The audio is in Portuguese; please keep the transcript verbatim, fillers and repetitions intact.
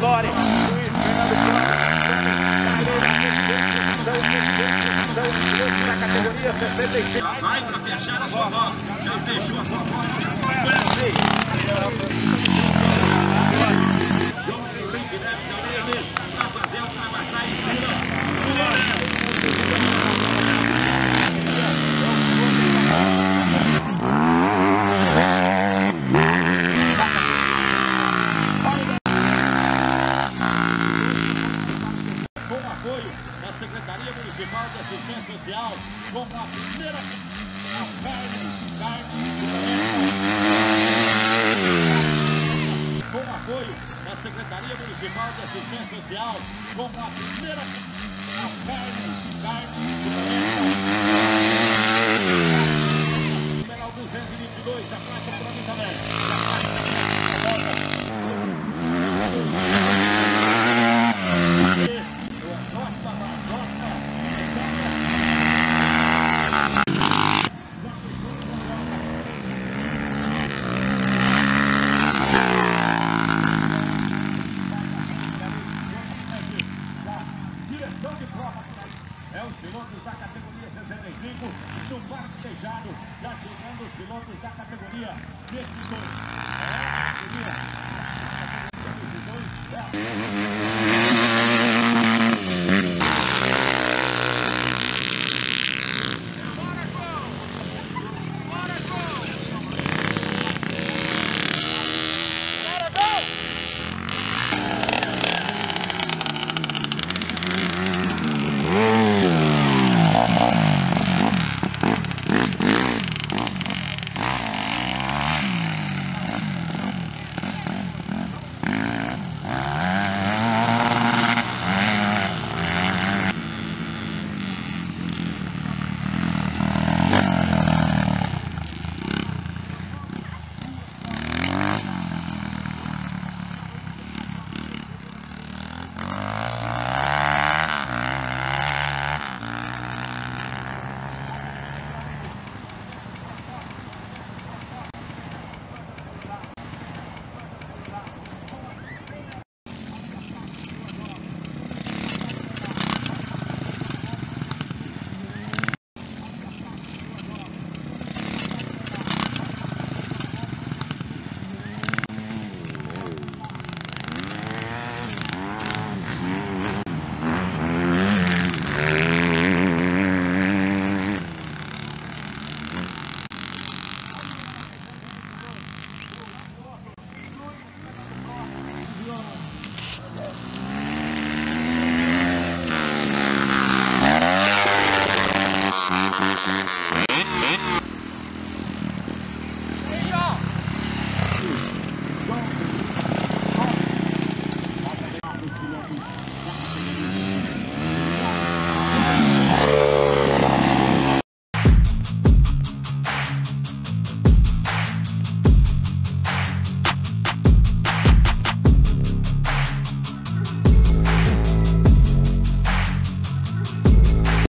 Glória, Luiz Fernando Flores, na categoria sessenta e seis. Vai para fechar a sua volta. Já fechou a sua volta. João Henrique deve também ali para fazer ultrapassar em cima. Secretaria Municipal de Assistência Social, com a primeira a carne, carne com apoio da Secretaria Municipal de Assistência Social, com a primeira a carne, carne numeral duzentos e vinte e dois, a placa para mim também. É os pilotos da categoria sessenta e cinco, no barco fechado, já chegando os pilotos da categoria vinte e dois. É a categoria vinte e dois.